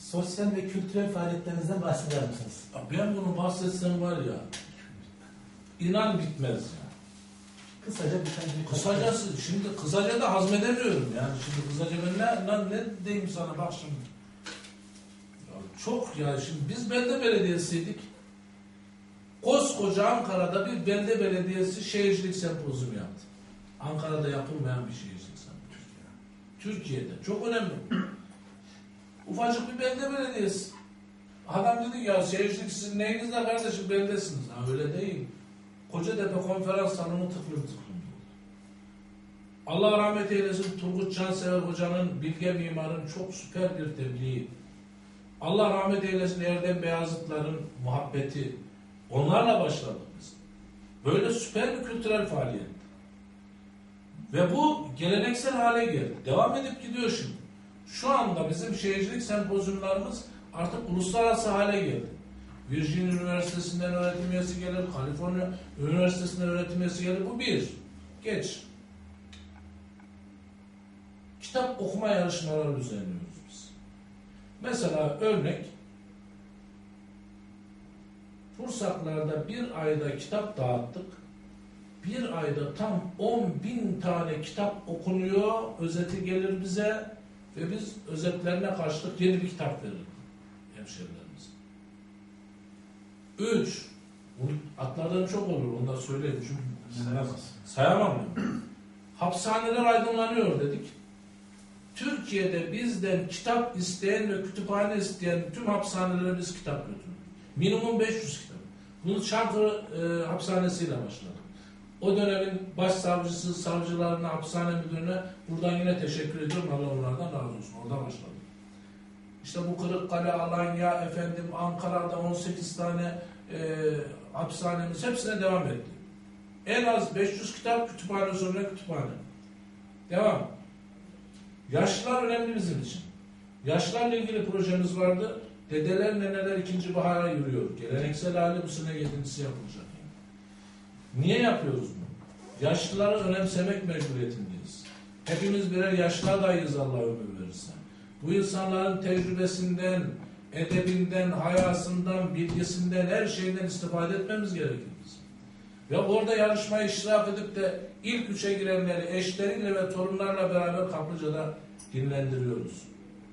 sosyal ve kültürel faaliyetlerinizden bahseder misiniz? Ben bunu bahsetsem var ya, inan bitmez ya. Kısaca bir Kısacası, şimdi kısaca da hazmedemiyorum yani. Şimdi kısaca ben ne diyeyim sana, bak şimdi. Ya çok ya, şimdi biz belde belediyesiydik. Koskoca Ankara'da bir belde belediyesi şehircilik sempozyumu yaptı. Ankara'da yapılmayan bir şehircilik sempozyumu. Türkiye'de. Çok önemli. Ufacık bir belde belediyesi. Adam dedi ya, şehircilik sizin neyinizle kardeşim, beldesiniz. Ha öyle değil. Kocatepe konferans salonu tıklım. Allah rahmet eylesin, Turgut Cansever Hoca'nın, bilge mimarın çok süper bir tebliği. Allah rahmet eylesin, Erdem Beyazıtların muhabbeti. Onlarla başladık biz. Böyle süper bir kültürel faaliyet. Ve bu geleneksel hale geldi. Devam edip gidiyor şimdi. Şu anda bizim şehircilik sempozyumlarımız artık uluslararası hale geldi. Virginia Üniversitesi'nden öğretim üyesi gelir, Kaliforniya Üniversitesi'nden öğretim üyesi gelir. Bu bir. Geç. Kitap okuma yarışmaları düzenliyoruz biz. Mesela örnek, Pursaklar'da bir ayda kitap dağıttık. Bir ayda tam 10.000 tane kitap okunuyor, özeti gelir bize ve biz özetlerine karşılık yeni bir kitap verirdik hemşerilerimize. 3. Atlardan çok olur, onu da söyleyeyim çünkü sayamam ya. Hapishaneler aydınlanıyor dedik. Türkiye'de bizden kitap isteyen ve kütüphane isteyen tüm hapishanelere biz kitap götürdük. Minimum 500 kitap. Bunu Çankırı hapishanesiyle başladık. O dönemin başsavcısı, savcılarına, hapishane müdürüne buradan yine teşekkür ediyorum. Allah onlardan razı olsun. Orada başladık. İşte bu Kırıkkale, Alanya, efendim Ankara'da 18 tane hapishanemiz hepsine devam etti. En az 500 kitap, kütüphane sonra kütüphane. Devam. Yaşlılar önemli bizim için. Yaşlılarla ilgili projemiz vardı. Dedeler, neneler ikinci bahara yürüyor. Geleneksel hali bu sene 7.'si yapılacak. Niye yapıyoruz bunu? Yaşlıları önemsemek mecburiyetindeyiz. Hepimiz birer yaşlı adayız Allah ömür verirse. Bu insanların tecrübesinden, edebinden, hayasından, bilgisinden, her şeyden istifade etmemiz gerekir bizim. Ve orada yarışmaya iştirak edip de ilk 3'e girenleri eşleriyle ve torunlarla beraber Kaplıca'da dinlendiriyoruz.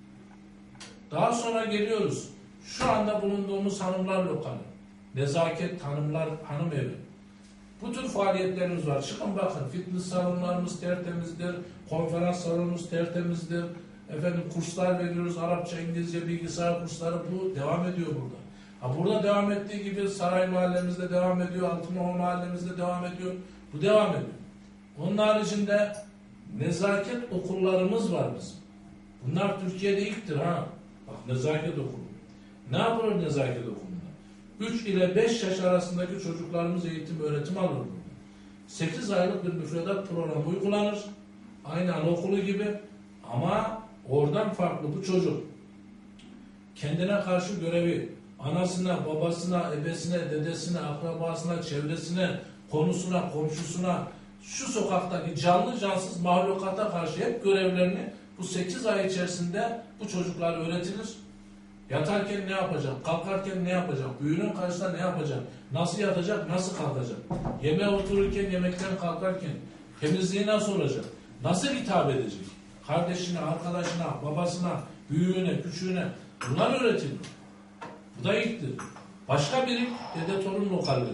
Daha sonra geliyoruz. Şu anda bulunduğumuz hanımlar lokalı. Nezaket hanımlar, hanım evi. Bu tür faaliyetlerimiz var. Çıkın bakın. Fitness salonlarımız tertemizdir. Konferans salonumuz tertemizdir. Efendim kurslar veriyoruz. Arapça, İngilizce, bilgisayar kursları. Bu devam ediyor burada. Ha, burada devam ettiği gibi Saray mahallemizde devam ediyor. Altınova mahallemizde devam ediyor. Bu devam ediyor. Onun haricinde nezaket okullarımız var bizim. Bunlar Türkiye'de ilktir ha. Bak, nezaket okulu. Ne yapılır nezaket okulunda? 3 ile 5 yaş arasındaki çocuklarımız eğitim, öğretim alır burada. 8 aylık bir müfredat programı uygulanır. Aynı anaokulu gibi. Ama oradan farklı bu çocuk kendine karşı görevi anasına, babasına, ebesine, dedesine, akrabasına, çevresine, konusuna, komşusuna, şu sokaktaki canlı cansız mahlukata karşı hep görevlerini bu 8 ay içerisinde bu çocuklar öğretilir. Yatarken ne yapacak, kalkarken ne yapacak, büyüğünün karşısında ne yapacak, nasıl yatacak, nasıl kalkacak, yemeğe otururken, yemekten kalkarken temizliği nasıl olacak, nasıl hitap edecek, kardeşine, arkadaşına, babasına, büyüğüne, küçüğüne, bunlar öğretilir. Bu da ilktir. Başka biri dede torun lokalleri.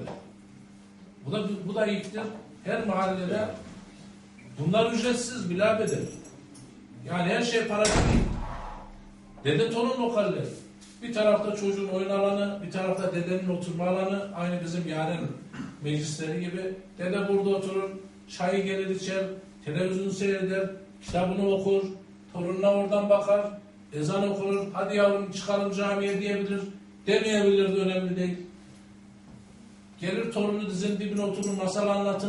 Bu da ilktir. Her mahallede bunlar ücretsiz, bilabeder. Yani her şey para değil. Dede torun lokalleri. Bir tarafta çocuğun oyun alanı, bir tarafta dedenin oturma alanı. Aynı bizim Yaren meclisleri gibi. Dede burada oturur, çayı gelir içer, televizyon seyreder, kitabını okur, torununa oradan bakar, ezan okunur, hadi yavrum çıkalım camiye diyebilir, demeyebilir de önemli değil. Gelir torunu dizinin dibine oturur, masal anlatır.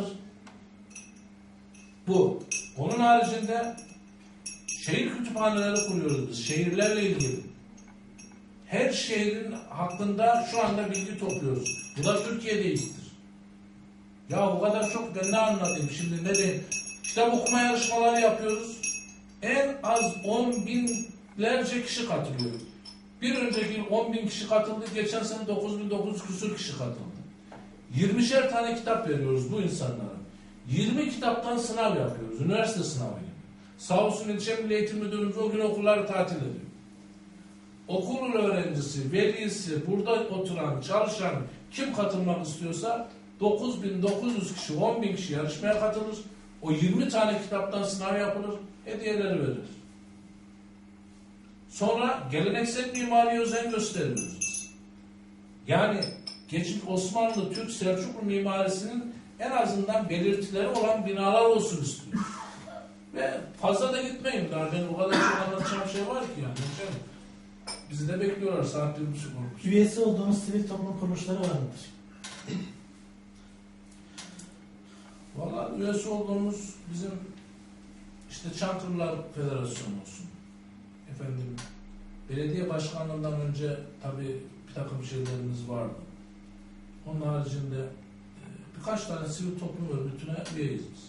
Bu. Onun haricinde şehir kütüphaneleri kuruyoruz biz, şehirlerle ilgili. Her şehrin hakkında şu anda bilgi topluyoruz. Bu da Türkiye'de ilktir. Ya bu kadar çok, ben ne anlatayım şimdi, ne diyeyim? Kitap okuma yarışmaları yapıyoruz. En az 10 binlerce kişi katılıyor. Bir önceki yıl 10.000 kişi katıldı, geçen sene 9.900 küsur kişi katıldı. 20'şer tane kitap veriyoruz bu insanlara. 20 kitaptan sınav yapıyoruz, üniversite sınavı gibi. Sağ olsun İlçe Milli Eğitim Müdürümüz o gün okulları tatil ediyor. Okulun öğrencisi, velisi, burada oturan, çalışan kim katılmak istiyorsa 9.900 kişi, 10.000 kişi yarışmaya katılır. O 20 tane kitaptan sınav yapılır, hediyeleri verilir. Sonra geleneksel mimariye özen gösteriyoruz biz. Yani geçmiş Osmanlı, Türk, Selçuklu mimarisinin en azından belirtileri olan binalar olsun istiyor. Ve fazla da gitmeyin daha, benim o kadar çok anlatacağım şey var ki yani. Bizi de bekliyorlar, saat 1.30 olmuş. Üyesi olduğunuz sivil toplum kuruluşları var mıdır? Vallahi üyesi olduğumuz bizim işte Çankırılar Federasyonu olsun. Efendim, belediye başkanlığından önce tabii bir takım şeylerimiz vardı. Onun haricinde birkaç tane sivil toplum örgütüne üyeyiz biz.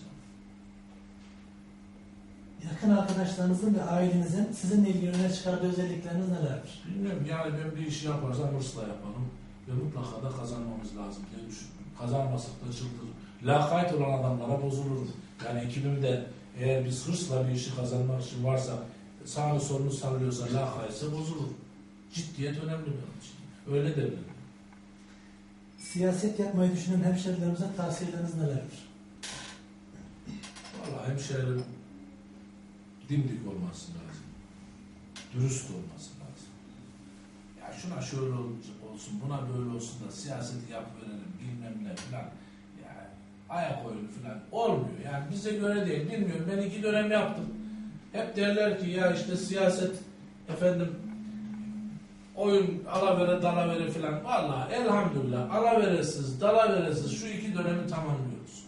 Yakın arkadaşlarınızın ve ailenizin sizinle ilgili öne çıkardığı özellikleriniz nelerdir? Bilmiyorum, yani ben bir işi yaparsam hırsla yapalım ve mutlaka da kazanmamız lazım diye düşünüyorum. Kazanmasak da çıldırır. Lakayt olan adamlara bozulur. Yani ekibimde eğer biz hırsla bir işi kazanmak için varsa, sağını solunu sallıyorsa, lakaytsa bozulur. Ciddiyet önemli benim için. Öyle derler. Siyaset yapmayı düşünen hemşerilerimize tavsiyeleriniz nelerdir? Vallahi hemşehrilerin dimdik olması lazım. Dürüst olması lazım. Ya şuna şöyle olsun, buna böyle olsun da siyaseti yapıverelim, bilmem ne filan. Yani ayak oyunu filan olmuyor. Yani bize göre değil, bilmiyorum. Ben 2 dönem yaptım. Hep derler ki ya işte siyaset efendim oyun alavere dalavere filan. Vallahi elhamdülillah alaveresiz dalaveresiz şu 2 dönemi tamamlıyoruz.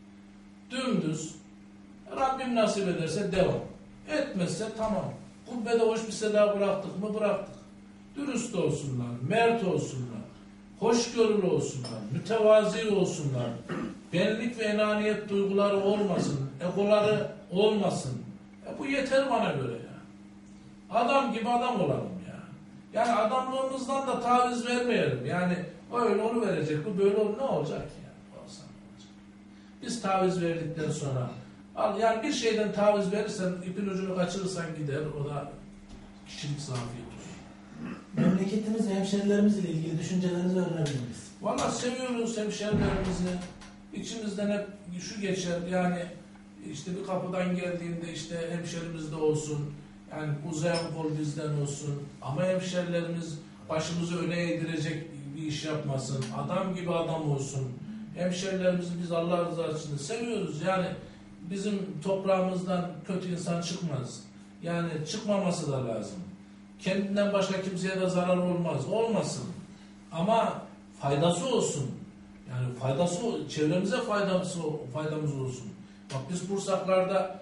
Dümdüz Rabbim nasip ederse devam. Etmezse tamam. Kubbede hoş bir seda bıraktık mı bıraktık. Dürüst olsunlar, mert olsunlar, hoşgörülü olsunlar, mütevazi olsunlar. Benlik ve enaniyet duyguları olmasın, egoları olmasın. Bu yeter bana göre ya. Adam gibi adam olalım ya. Yani adamlığımızdan da taviz vermeyelim. Yani öyle onu verecek, bu böyle olur, ne olacak yani? Olsa ne olacak? Biz taviz verdikten sonra yani bir şeyden taviz verirsen, ipin ucunu kaçırırsan gider, o da kişilik zafiyeti. Memleketimiz ve hemşerilerimizle ilgili düşüncelerinizi öğrenebilir miyiz? Valla seviyoruz hemşerilerimizi. İçimizden hep şu geçer, yani işte bir kapıdan geldiğinde işte hemşerimiz de olsun, yani uzayan kol bizden olsun, ama hemşerilerimiz başımızı öne eğdirecek bir iş yapmasın, adam gibi adam olsun. Hemşerilerimizi biz Allah rızası için seviyoruz, yani bizim toprağımızdan kötü insan çıkmaz. Yani çıkmaması da lazım. Kendinden başka kimseye de zarar olmaz. Olmasın. Ama faydası olsun. Yani faydası, çevremize faydamız olsun. Bak biz Bursaklar'da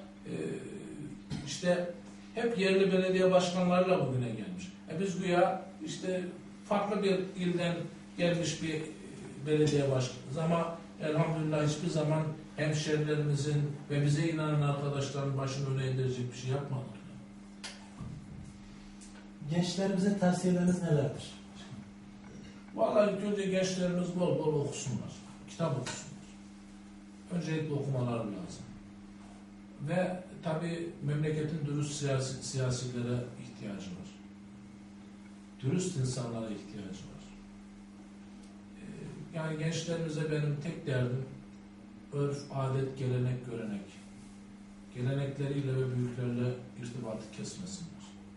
işte hep yerli belediye başkanlarıyla bugüne gelmiş. Biz güya işte farklı bir ilden gelmiş bir belediye başkanıyız ama elhamdülillah hiçbir zaman hemşerilerimizin ve bize inanan arkadaşların başını öne eğdirecek bir şey yapmadık. Gençlerimize tavsiyeleriniz nelerdir? Vallahi ilk önce gençlerimiz bol bol okusunlar. Kitap okusunlar. Öncelikle okumaları lazım. Ve tabii memleketin dürüst siyasilere ihtiyacı var. Dürüst insanlara ihtiyacı var. Yani gençlerimize benim tek derdim örf, adet, gelenek, görenek. Gelenekleriyle ve büyüklerle irtibatı kesmesinler.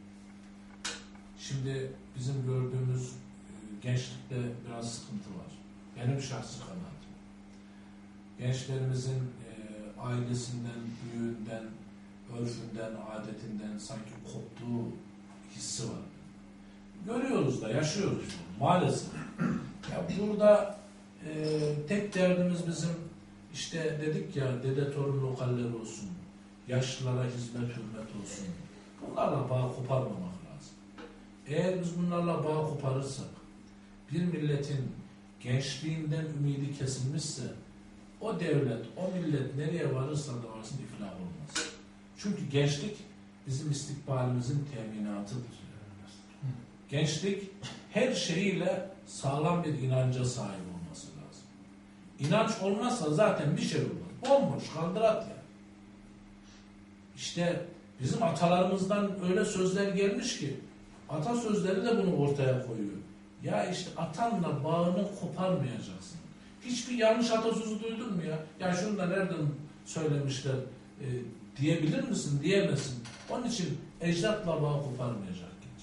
Şimdi bizim gördüğümüz gençlikte biraz sıkıntı var. Benim şahsi kanaatim. Gençlerimizin ailesinden, büyüğünden, örfünden, adetinden sanki koptuğu hissi var. Görüyoruz da, yaşıyoruz da, maalesef. Ya burada tek derdimiz bizim işte dedik ya, dede torun lokalleri olsun, yaşlılara hizmet, hürmet olsun. Bunlarla bağ koparmamak lazım. Eğer biz bunlarla bağ koparırsak, bir milletin gençliğinden ümidi kesilmişse, o devlet, o millet nereye varırsa da varsın iflah olmaz. Çünkü gençlik bizim istikbalimizin teminatıdır. Gençlik her şeyiyle sağlam bir inanca sahip olması lazım. İnanç olmazsa zaten bir şey olmaz. Bomboş, kaldırat yani. İşte bizim atalarımızdan öyle sözler gelmiş ki, atasözleri de bunu ortaya koyuyor. Ya işte atanla bağını koparmayacaksın. Hiçbir yanlış atasözü duydun mu ya? Ya şunu da nereden söylemişler diyebilir misin? Diyemezsin. Onun için ecdatla bağ koparmayacak genç.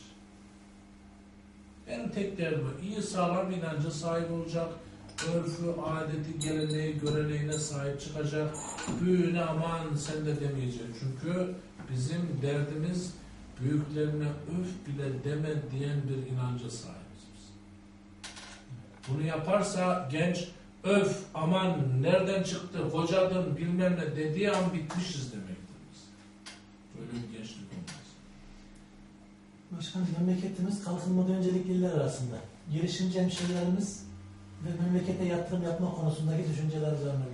Benim tek derdim iyi sağlam inanca sahip olacak. Örfü, adeti, geleneği, göreneğine sahip çıkacak. Büyüğüne aman sen de demeyecek. Çünkü bizim derdimiz büyüklerine öf bile deme diyen bir inanca sahibiz biz. Bunu yaparsa genç öf aman nereden çıktı hocadın bilmem ne dediği an bitmişiz demektir biz. Böyle bir gençlik olmaz. Başkanım, memleketimiz kalkınmada öncelikli iller arasında. Girişimci hemşehrilerimiz ve memlekete yatırım yapma konusundaki düşünceler üzerine.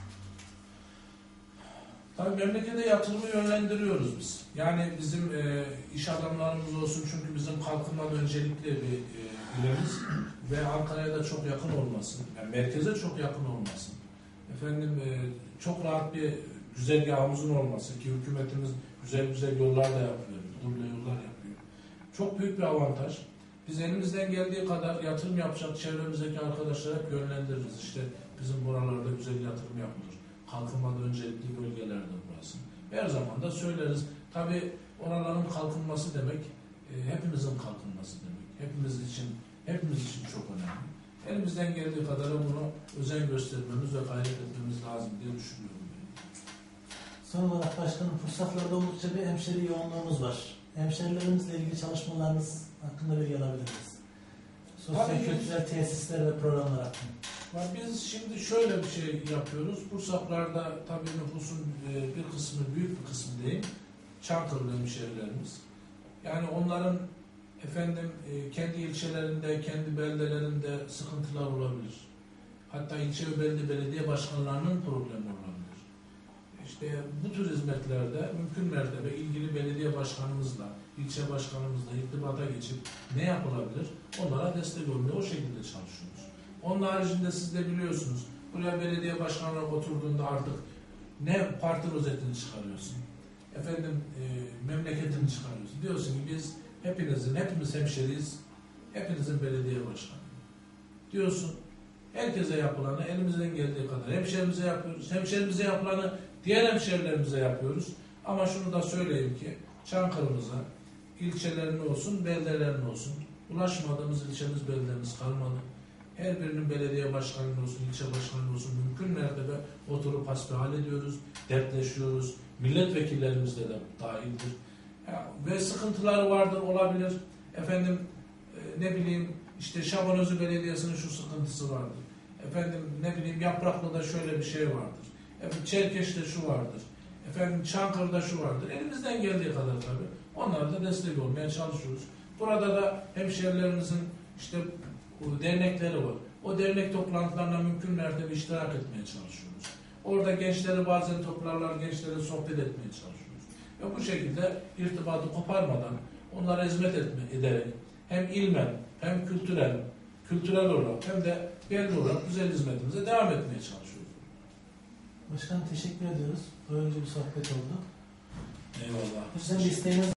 Tabii memlekete yatırımı yönlendiriyoruz biz. Yani bizim iş adamlarımız olsun, çünkü bizim kalkınmada öncelikli bir ilimiz ve Ankara'ya da çok yakın olmasın, yani merkeze çok yakın olmasın. Efendim çok rahat bir güzergahımızın olması ki hükümetimiz güzel yollar da yapıyor, duble yollar yapıyor. Çok büyük bir avantaj. Biz elimizden geldiği kadar yatırım yapacak çevremizdeki arkadaşlara hep yönlendiririz. İşte bizim buralarda güzel yatırım yapılır. Kalkınmada öncelikli bölgelerde burası. Her zaman da söyleriz. Tabii oraların kalkınması demek, hepimizin kalkınması demek. Hepimiz için çok önemli. Elimizden geldiği kadar bunu özen göstermemiz ve gayret etmemiz lazım diye düşünüyorum. Son olarak başkanım, fırsatlarda oldukça bir hemşeri yoğunluğumuz var. Hemşerilerimizle ilgili çalışmalarınız hakkında bilgi alabilir miyiz? Sosyal kültürel tesisler ve programlar hakkında. Biz şimdi şöyle bir şey yapıyoruz. Bursaklar'da tabii nüfusun bir kısmı, büyük bir kısmı değil, Çankırılı hemşehrilerimiz. Yani onların kendi ilçelerinde, kendi beldelerinde sıkıntılar olabilir. Hatta ilçe ve belde belediye başkanlarının problemi olabilir. İşte bu tür hizmetlerde mümkün mertebe ilgili belediye başkanımızla, ilçe başkanımızla irtibata geçip ne yapılabilir? Onlara destek olmaya o şekilde çalışıyoruz. Onun haricinde siz de biliyorsunuz, buraya belediye başkanları oturduğunda artık ne parti rozetini çıkarıyorsun, memleketini çıkarıyorsun. Diyorsun ki biz hepimiz hemşeriyiz, hepinizin belediye başkanı. Diyorsun, herkese yapılanı elimizden geldiği kadar hemşerimize yapıyoruz. Hemşerimize yapılanı diğer hemşerilerimize yapıyoruz. Ama şunu da söyleyeyim ki, Çankırı'mıza, ilçelerine olsun, beldelerine olsun, ulaşmadığımız ilçemiz, beldelerimiz kalmadı. Her birinin belediye başkanı olsun, ilçe başkanı olsun, mümkün mertebe oturup hasbihal ediyoruz, dertleşiyoruz. Milletvekillerimiz de dahildir. Ve sıkıntılar vardır, olabilir. İşte Şabanözü Belediyesi'nin şu sıkıntısı vardır. Yapraklı'da şöyle bir şey vardır. Çerkeş'te şu vardır. Çankırı'da şu vardır. Elimizden geldiği kadar tabii. Onlara da destek olmaya çalışıyoruz. Burada da hemşehrilerimizin işte dernekleri var. O dernek toplantılarına mümkün mertebe iştirak etmeye çalışıyoruz. Orada gençleri bazen toplarlar, gençlere sohbet etmeye çalışıyoruz. Ve bu şekilde irtibatı koparmadan, onlara hizmet ederek hem ilmen, hem kültürel olarak hem de belli olarak güzel hizmetimize devam etmeye çalışıyoruz. Başkanım, teşekkür ediyoruz. Doyurucu bir sohbet oldu. Eyvallah. Sizin bir isteğiniz